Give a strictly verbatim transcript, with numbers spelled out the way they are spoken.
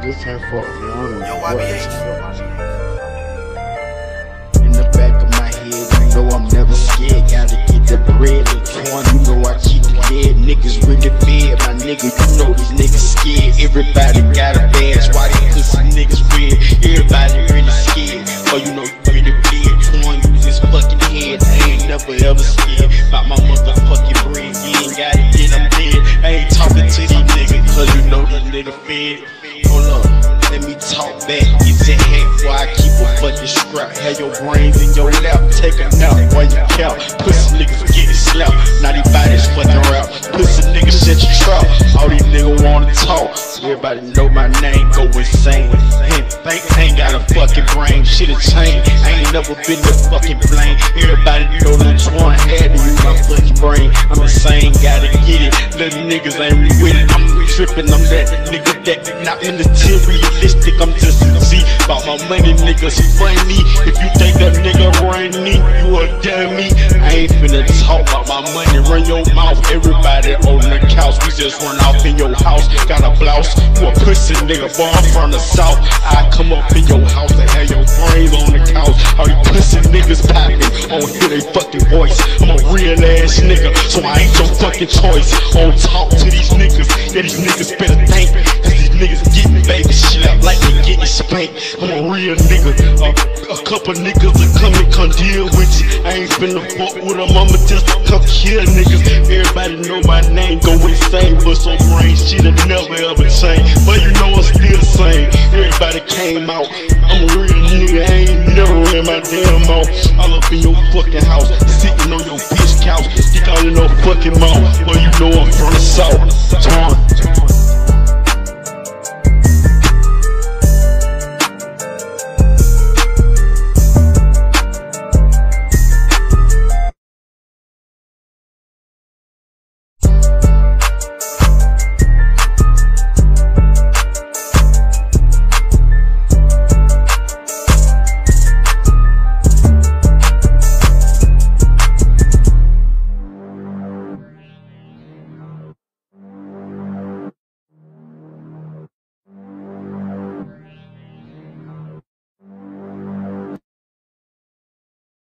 This ain't fuck me, I don't know Yo, what. Y B H. In the back of my head, you know I'm never scared. Gotta get the bread, the torn, you know I keep the dead. Niggas really fed, my nigga, you know these niggas scared. Everybody got a badge, why these pussy niggas weird? Everybody really scared, oh you know you really fed. Torn, use this fucking head, I ain't never ever scared about my motherfucking bread. You ain't got it, then I'm dead. I ain't talking to these niggas, cause you know these niggas fed. Hold up, let me talk back, get that hat before I keep a fucking scrap. Have your brains in your lap, take a nap while you count. Pussy niggas getting slapped, now these bodies fucking rap. Pussy niggas shut your trap, all these niggas wanna talk. Everybody know my name, go insane. Ain't think ain't got a fucking brain, shit a chain. I ain't never been the fucking blame. Everybody know that one had to use my fucking brain. I'm insane, gotta get it. Little niggas ain't with it, I'm tripping, I'm that nigga that not materialistic. I'm just a G about my money, niggas funny. If you think a nigga rainy, you a dummy. I ain't finna talk about my money, run your mouth. Everybody on the couch, we just run off in your house. Got a blouse, you a pussy nigga, boy, I'm from the south. I come up in your house and have your brains on the couch. All you pussy niggas popping, I don't hear they fucking voice. I'm a real ass nigga, so I ain't your fucking choice. I don't talk to these niggas, yeah these niggas better think, cause these niggas getting baby slapped like they getting spanked. I'm a real nigga, uh, a couple niggas will come and come deal with you. I ain't finna fuck with them, I'ma just come kill niggas. Everybody know my name, go insane, but some brain shit'll never ever change. But you know I'm still the same. Everybody came out, I'm a real nigga, I ain't never in my damn mouth. All up in your fucking house, sitting on your bitch couch, stick out in no fucking mouth. But you know I'm from the south.